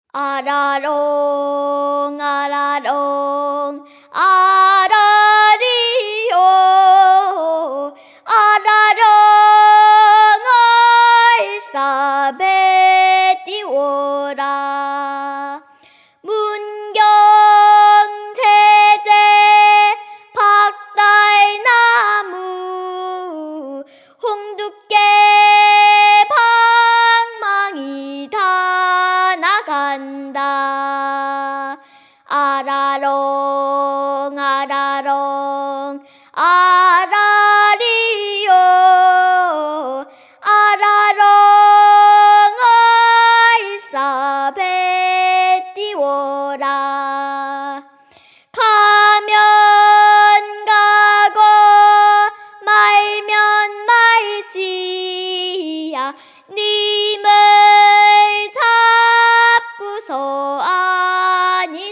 아라롱 아라롱 아라리요 아라롱 얼싸배 띄워라 문경세제 박달나무 홍두깨 방망이 다 나간다 아라롱 아라롱 아라리요 아라롱 얼싸배 띄워라 가면 가고 말면 말지야 님을 잡고서 아니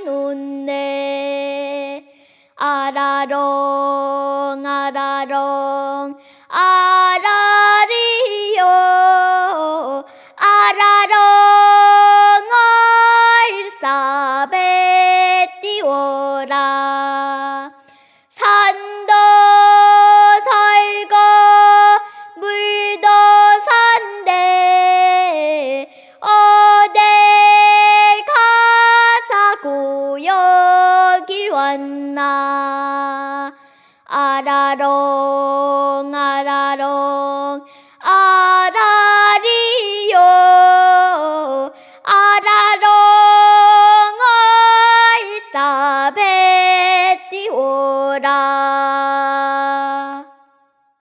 놓네 아라롱 아라롱 아라리요 아라롱 얼싸배 띄워라 산도 설거 물도 산대 어딜 가자고 여기 왔나 아라롱 아라롱